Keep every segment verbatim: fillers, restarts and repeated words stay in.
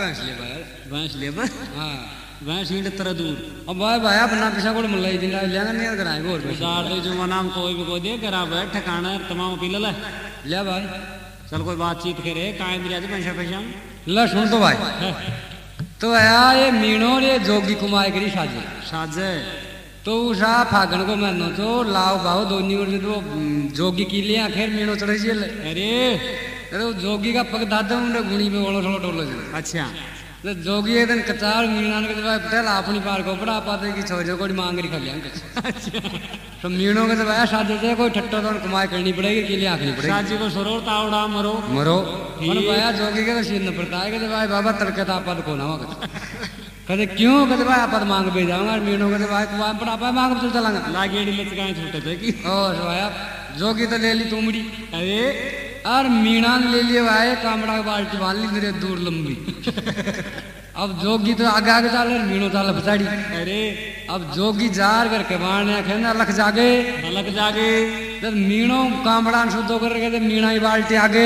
भैंस ले भाई भैंस ले बा हां भैंस हींड तरह दूर अब भाई भाई अपना पिछा कोड मलाई दिन लेंगे नहीं कराए और उधार दे जो नाम कोई भी को दे करा बैठ ठिकाना तमाम पी ले ले भाई चल कोई बातचीत करे काहे मेरी पैसा पैसा ला सुन तो भाई तो यार ये मीणो रे जोगी कुमार करी साजे साजे तो उषा फागण को महीनो तो लाव भाव दोनी और तो जोगी की लिए आखिर मीणो चढ़े जी अरे अरे जोगी का पग दादा उन्हें गुणी पे ओलो थोड़ा टोलो जी अच्छा तो जोगी एक दिन कचार मीणा के भाई पटेल अपनी पार को पड़ा पाते की छोरे को मांग रही खलियां अच्छा तो मीणो के भाई साजे से कोई ठट्टा तो कमाई करनी पड़ेगी के लिए आखनी पड़ेगी साजी को सरो तावड़ा मरो मरो मन भाई जोगी के तो सीन पड़ता है कि भाई बाबा तड़के तो आपद को ना कहते क्यों कहते भाई आपद मांग पे जाऊंगा मीणो कहते भाई कुमार पड़ा पाए मांग तो चलांगा लागेड़ी लचकाए छूटे थे कि और भाई जोगी तो ले ली तुमड़ी अरे और मीणा ने ले लिया भाई कामड़ा की बाल्टी बांध ली मेरे दूर लंबी अब जोगी तो आगे आगे चाल रहे मीणो चाल बचाड़ी अरे अब जोगी जार करके मारने कहना लख जागे लख जागे जब मीणो कामड़ा शुद्ध कर रहे मीणा की बाल्टी आगे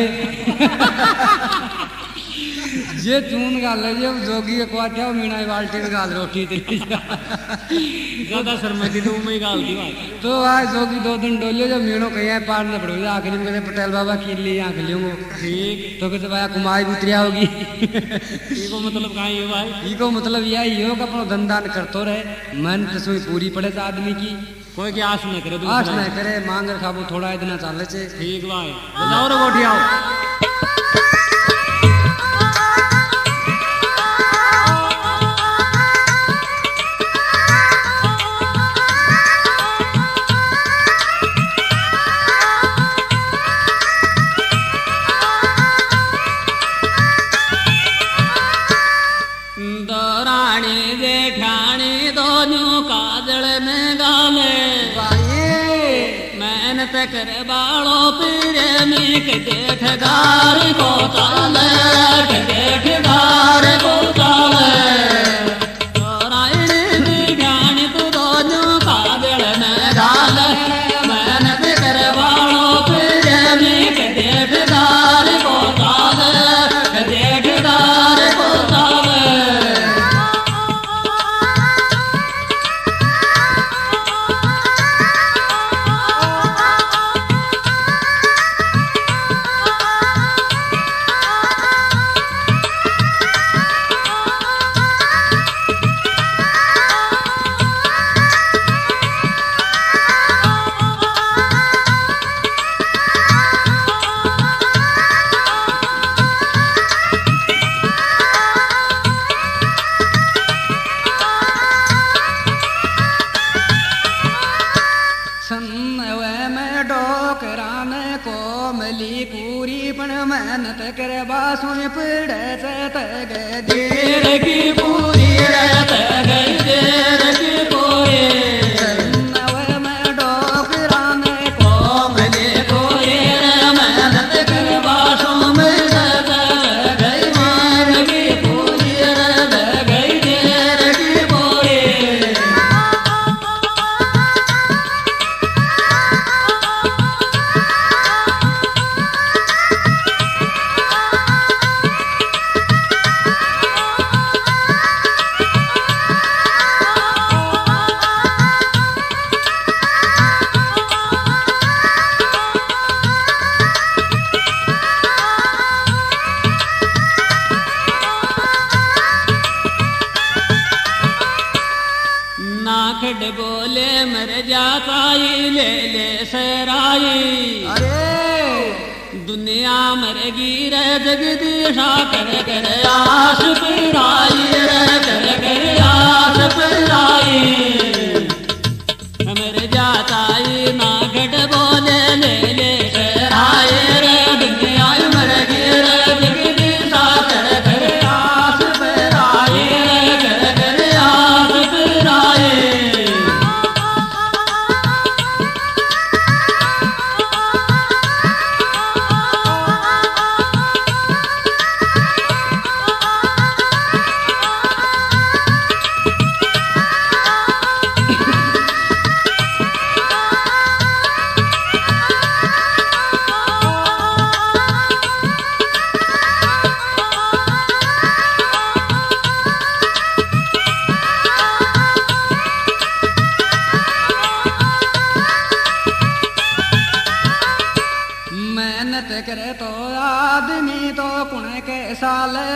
ये चून गाल है जब जोगी के कुआ क्या मीणा की बाल्टी में गाल रोटी तेरी ज्यादा शर्मिंदी तो मैं गाल दी भाई तो आज जोगी दो दिन डोलियो जब मीणो कहीं पार न पड़ो आखिर में कहते पटेल बाबा की ली आंख लियो ठीक तो कहते भाई कुमाई उतरिया होगी इको मतलब कहाँ है भाई इको मतलब यही हो कि अपना धंधान करतो रहे मन तो सुई पूरी पड़े आदमी की कोई की आस न करे आस न करे मांग खाबो थोड़ा इतना चाले छे ठीक भाई बजाओ रे गोठियाओ कर बालो पीरे में के ठगार को ताले के ठगार को ताले रायण दी ज्ञान तू दोनों कादल में डाल मेहनत कर बालो पीरे में के ठगार को ताले के ठगार को ताले मेहनत करे बासुन पड़े तग देर की पूरी रहत गई देर की पूरी नव में डोकराने को मिले कोई मेहनत करे बासुन रहत गई मार की पूरी रहत गई देर की पूरी बोले मर जाता ले ले सराई अरे दुनिया मरेगी रे जगदीशा कर कर आस पिराई रे कर कर आस पिराई मर जाता ना घट बोले ले ले सराई रे दुनिया मरेगी रे जगदीशा कर कर आस पिराई रे कर कर आस पिराई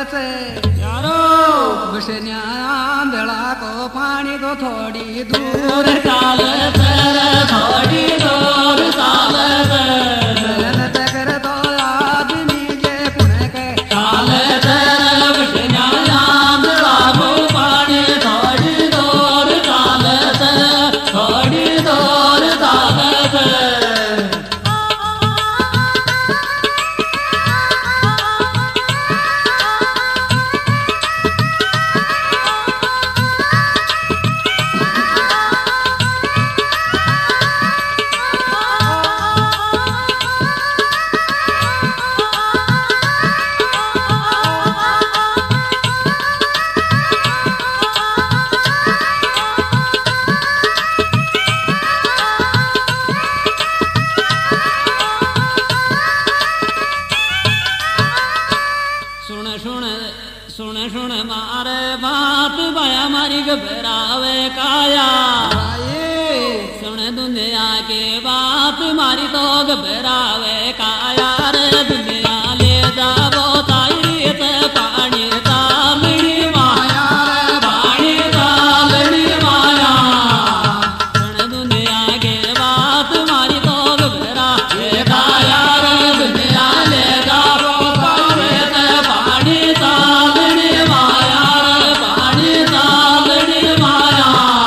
से यारो बसन्या आंधड़ा को पानी तो थोड़ी दूर दूर चाल सर थोड़ी दूर चाल मेहनत कर तो आदमी जे पुण्य के चाल सर बसन्या आंधड़ा को पानी थोड़ी दूर चाल सर थोड़ी दूर चाल सर घबरावे काया सुन दुनिया के बात मारी तो घबरावे काया रे दुनिया ले जाबो ताई ते पानी तालनी माया पानी तालनी माया सुन दुनिया के बात मारी तो घबरावे काया रे दुनिया ले जाबो ताई ते पानी तालनी माया पानी तालनी माया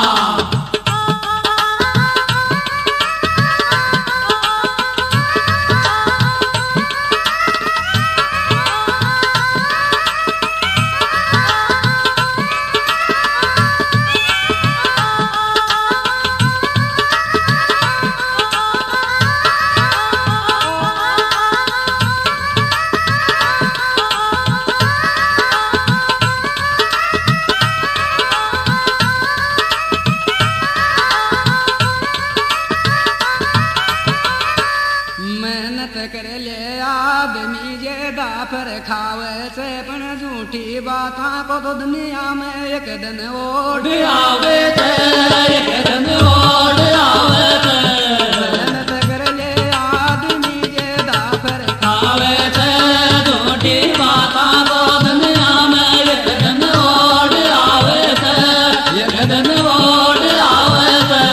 मेहनत कर ले आदमी जे दाफर खावे से पण झूठी बातां को तो दुनिया में एक दिन ओढ़ आवे थे एक दिन ओढ़ आवे थे मेहनत कर ले आदमी जे दाफर खावे थे झूठी बातां को दुनिया में एक दिन ओढ़ आवे थे एक दिन ओढ़ आवे थे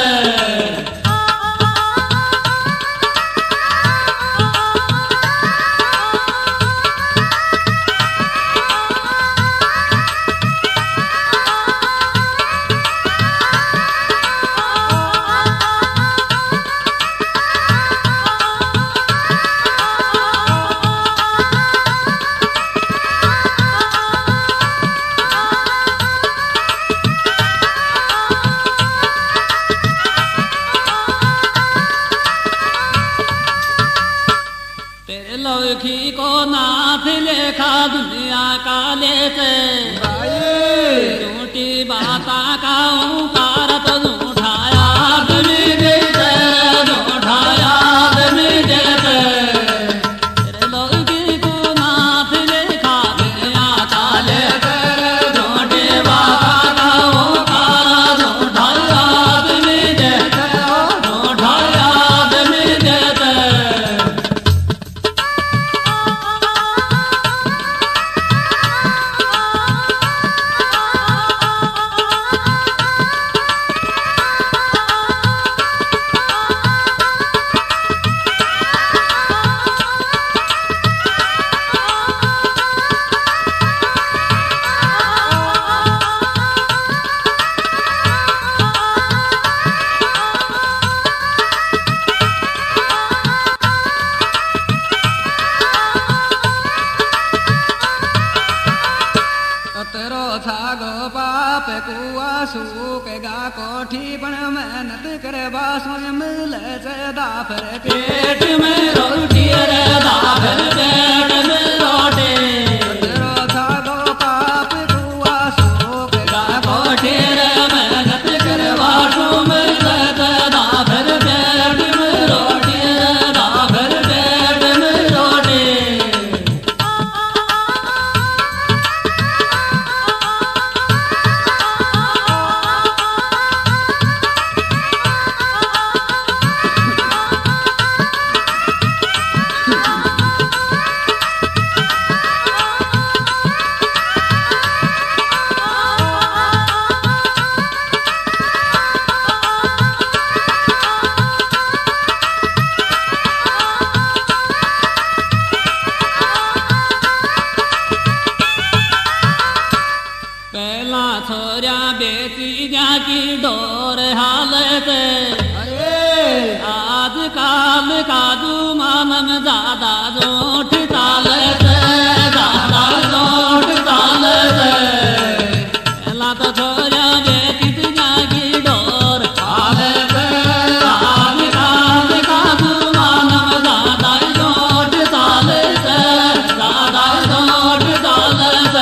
लौकी को नाथ लेखा दुनिया का लेते झूठी बाता का ओंकारत झूठाया आदमी देते झूठाया आदमी देते लौकी को नाथ लेखा दुनिया का लेते झूठी बाता का ओंकार झूठाया आदमी देते झूठाया आदमी देते अतरो था गो पाप कुआ सूक गा कोठी पण मेहनत करे बासों मिले से दाफर पेट में रोटी रे दाफर पेट में रोटी अतरो था गो पाप कुआ सूक गा कोठी रे मेहनत करे बासों मिले से दाफर पेट में रोटी रे दाफर पेट में रोटी पहला छोरिया बेटी की डोर हालत आज काल काजू मानम ज्यादा जोठ तालत ज्यादा जोठ तालत पहला तो छोरिया बेटी की डोर हालत आज काल काजू मानम ज्यादा जोठ तालत ज्यादा जोठ तालत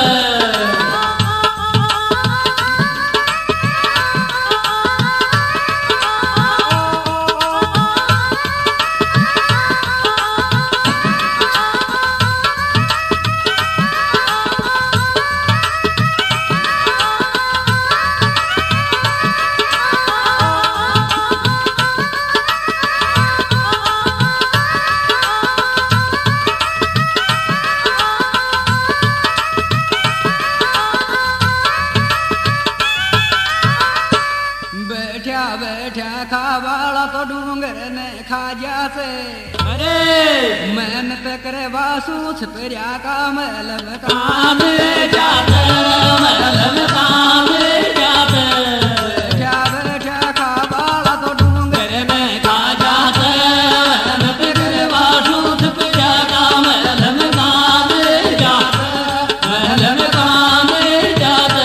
बैठा बैठा खावाला तो डूंगर ने खा जाते अरे मेहनत करे वासु छपरिया का मलम काम जाते मलम काम जाते बैठा बैठा खावाला तो डूंगर ने खा जाते मेहनत करे वासु छपरिया का मलम काम जाते मलम काम जाते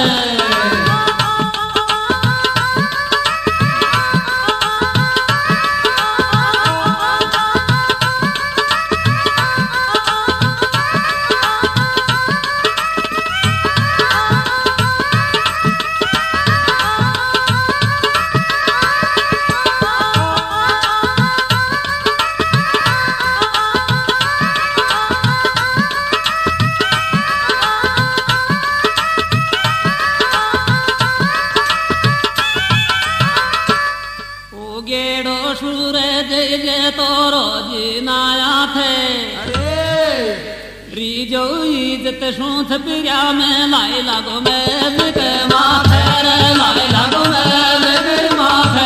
गेड़ो सूरज जे तो रोज नाया थे रीजो इज्जत सूथ पिया में लाई लागो मैल के माथे लाई लागो मैल के माथे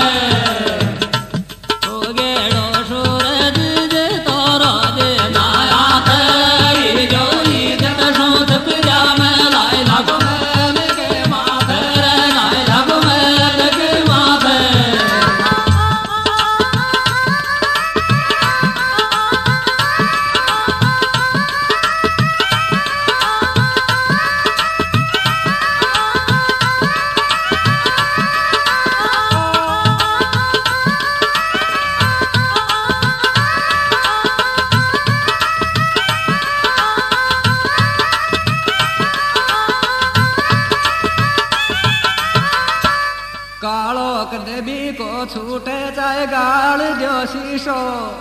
ओ गेड़ो सूरज जे तो रोज नाया थे रीजो इज्जत सूथ पिया में लाई लागो मैल के माथे लाई लागो मैल के माथे कालो कदबी को छूटे चाहे गाल जो शीशो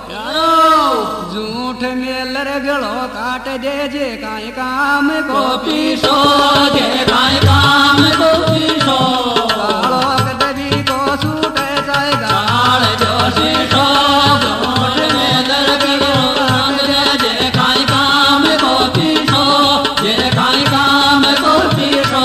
झूठ मेलर गलो काट जे जे काई काम को पीसो जे काई काम को पीसो कालो कदबी को छूटे चाहे गाल जो शीशो झूठ मेलर गलो काट जे जे काई काम को पीसो जे काई काम को पीसो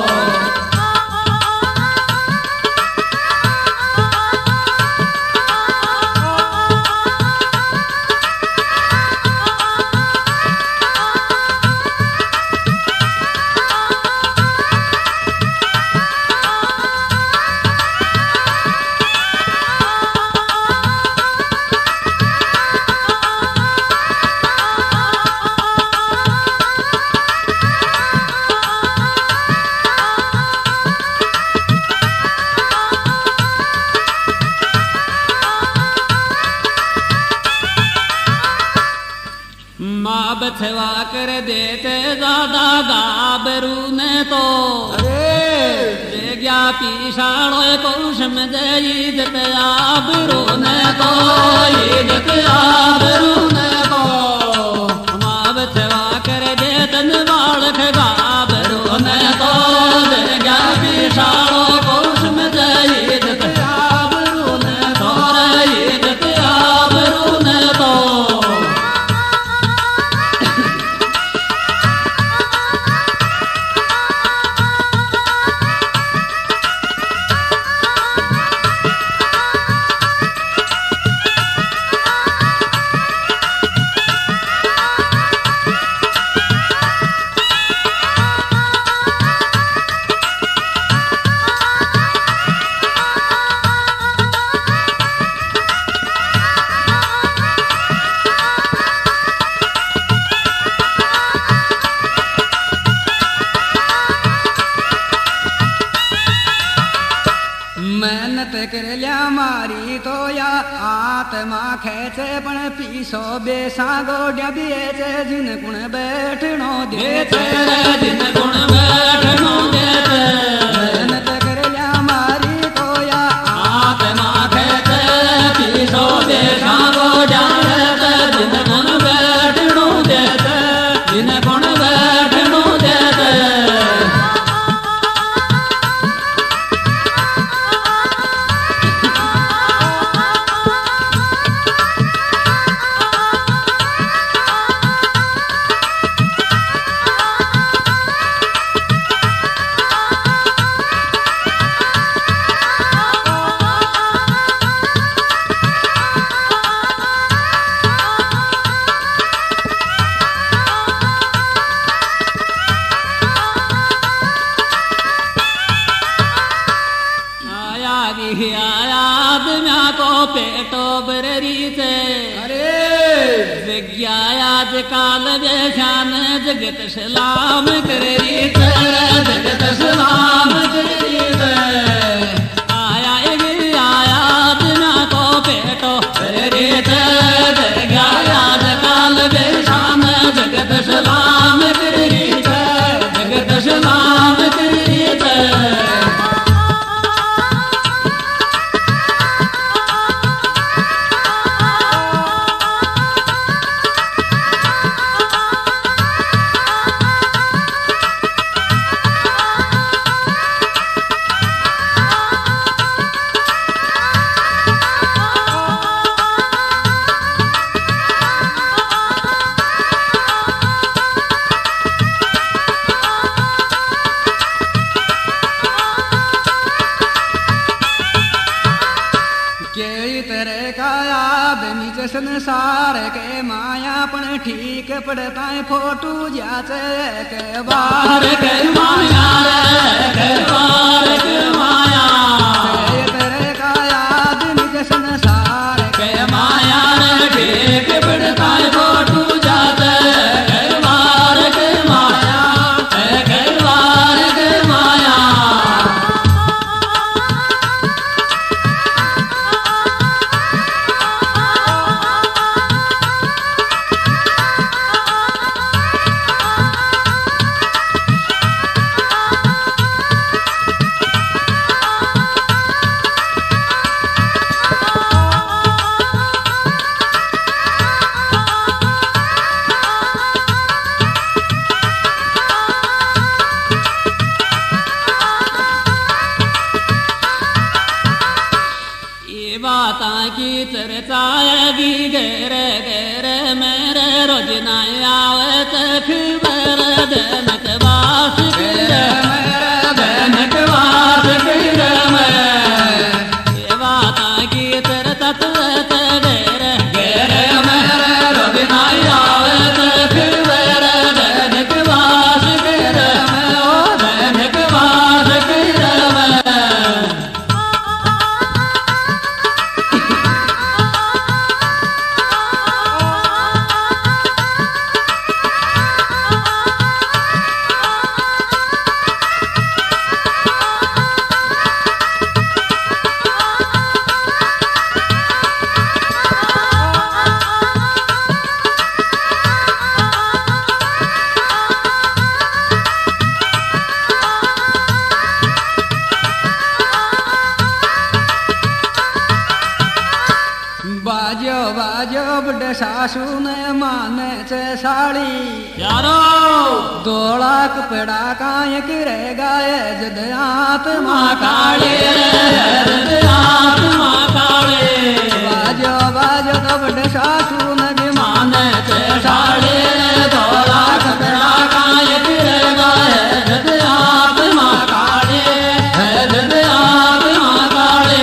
माँ बछवा कर देते ज्यादा गाबरू ने तो जे गया पीछाड़ो कौश में जई जते आबरू ने तो ईदत आबरू ने तो माँ बछवा कर देतन बालक गाबरू ने तो जे गया पीछाड़ो कौश में जई जते आबरू ने तो ईदत आबरू ने तो मेहनत कर लिया मारी तो या आत्मा खेचे पण पीसो बेसा गोड्या बेचे जिन गुण बैठनो देते जिन गुण बैठनो देते मेहनत कर लिया मारी तो या आत्मा खेचे पीसो बेसा गोड्या बेचे जिन गुण बैठनो देते जिन गुण बैठनो देते पेटो बररी से अरे विज्ञायाज काल बेशान जगत सलाम करी से जगत सलाम करी से आया आया बिना को पेटो बररी से विज्ञायाज काल बेशान जगत सलाम करी से जगत सलाम करी से संसार के माया पण ठीक पड़ता है फोटू जाचे के बार के माया के बार के माया तेरे का याद निज संसार के माया ठीक पड़ता है फोटू जाचे के बार के माया के बार के माया की चर्चा भी घेर घेर मेरे रोज न आवत खबर धनक वास कर मेरे धनक वास कर ये बात की चर्चा घेर घेर मेरे रोज न आवत खबर धनक वास कर ओ धनक वास कर बाजो बाजो बड़ सासू ने माने चे साड़ी यारो दोला कपड़ा काय करे गाय जद आत्मा काले जद आत्मा काले बाजो बाजो तो बड़ सासू ने भी माने चे साड़ी दोला कपड़ा काय करे गाय जद आत्मा काले जद आत्मा काले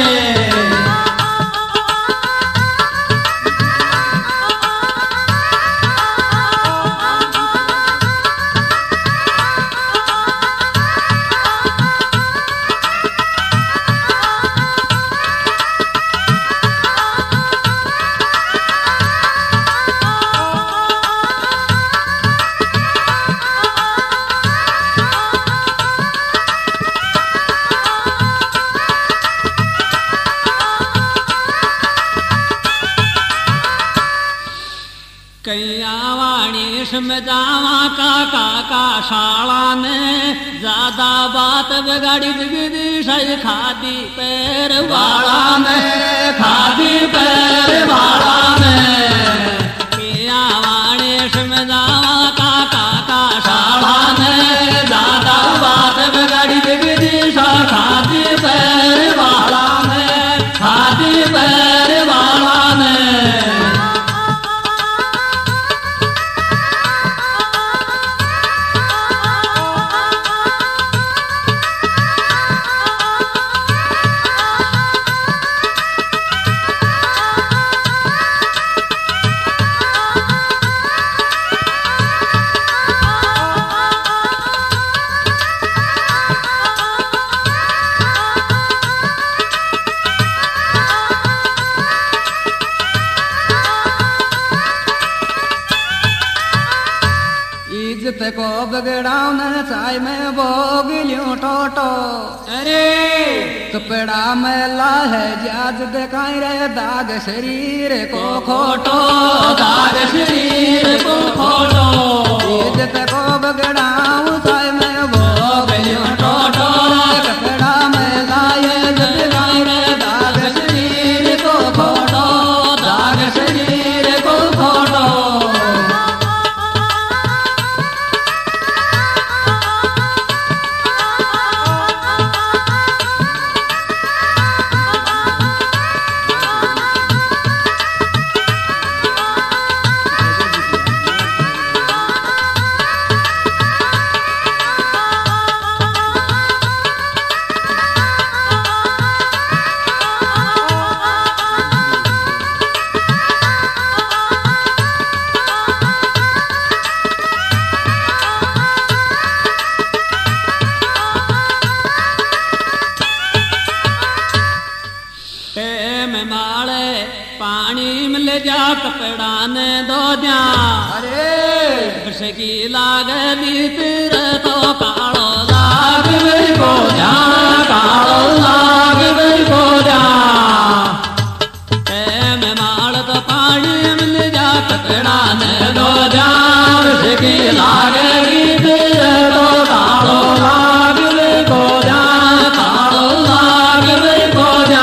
इसमें जावा काका का शाला ने ज्यादा बात बिगाड़ी दिगदी सही खादी पैर वाला ने खादी पैर वाला ने पिया वाणे इसमें जावा काका का शाला ने ज्यादा बात बिगाड़ी दिगदी सही खादी पैर वाला ने खादी पैर वाला ने इज्जत को बगड़ाऊ न चाय में भोग ल्यूं टोटो अरे कपड़ा मैला है जाज दिखाई रे दाग शरीर को खोटो दाग शरीर को खोटो इज्जत को बगड़ाऊ चाय में भोग ल्यूं टोटो कपड़ा मैला है जाज दिखाई रे दाग शरीर को खोटो दाग शरीर को खोटो पानी मिल जा कपड़ा ने दो जा अरे की लाग दी तेरे तो कालो लाग मेरी को जा कालो लाग मेरी को जा मैं माल तो पानी मिल जा कपड़ा ने दो जा की लाग दी तेरे तो कालो लाग मेरी को जा कालो लाग मेरी को जा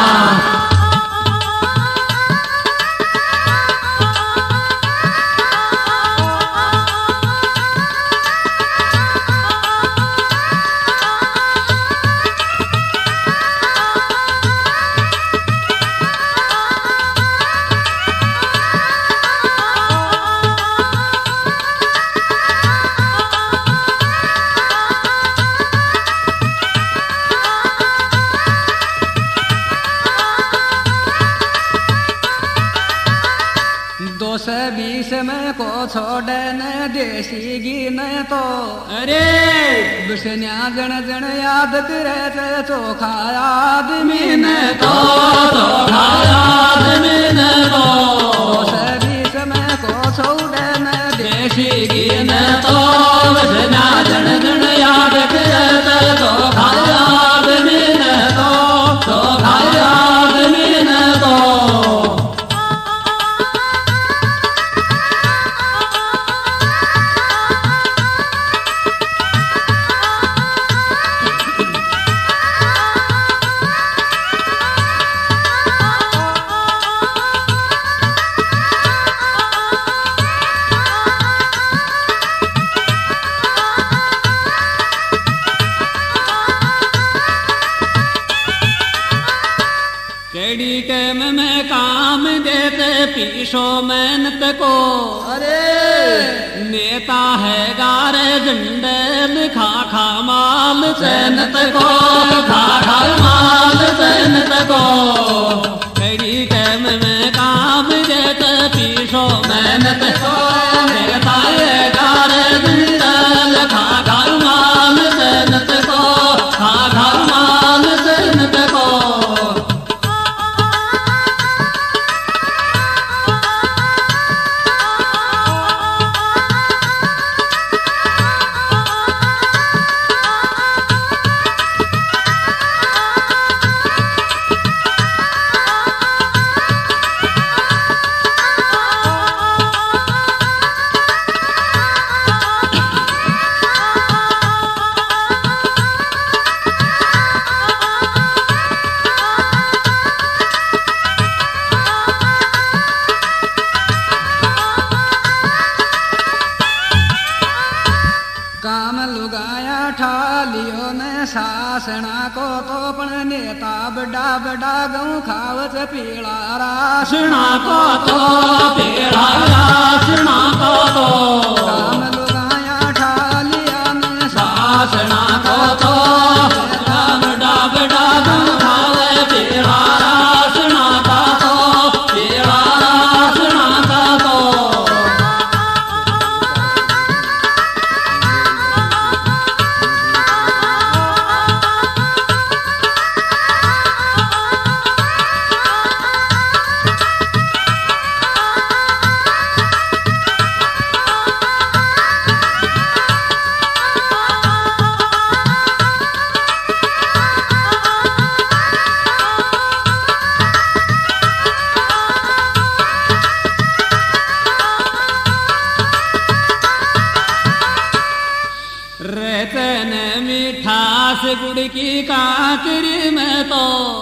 बीस में को छोड़े न देसी गी न तो अरे बिसन्या जन जन याद करे ते चोखा आदमी न तो चोखा आदमी न तो बीस में को छोड़े न देसी गी न तो बिसन्या जन जन याद करे ते चोखा आदमी न तो चोखा आदमी न तो केड़ी टाइम में काम देते पीछो मेहनत को अरे नेता है गारे झंडे लिखा खा माल सैनत को खा खा माल सैनत को केड़ी टाइम में काम देते पीछो मेहनत को नेता है गारे झंडे लिखा खा माल सैनत को खा खा माल सैनत को रासना को तो पण नेता बड़ा बड़ा गऊ खावत पीला रासना को तो पीला रासना को तो काम लुगाया ठालिया में सासना को तो बड़ा बड़ा गऊ खावे पीला रासना का तो पीला रासना का तो रतन मिठास गुड़ की काकरी में तो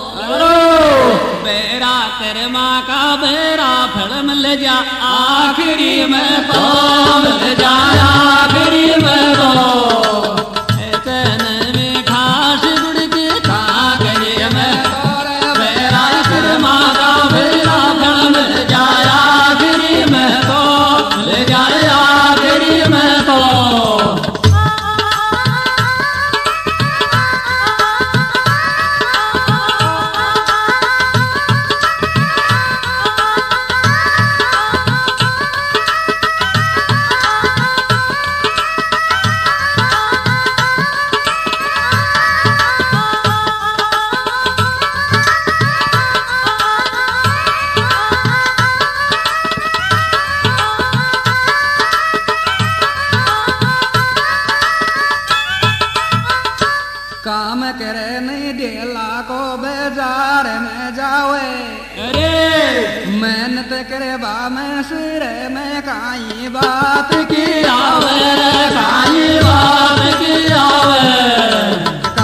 बेरा तेरे माँ का बेरा फल मिल जा आखिरी में तो मिल जाया आखिरी में तो रतन मिठास गुड़ की काकरी में बेरा तेरे माँ का बेरा फल मिल जाया आखिरी में तो मिल जाया आखिरी में तो काम करे नहीं डेला को बाजार में जावे अरे मेहनत करे बा में सिर में काई बात की आवे काई बात की आवे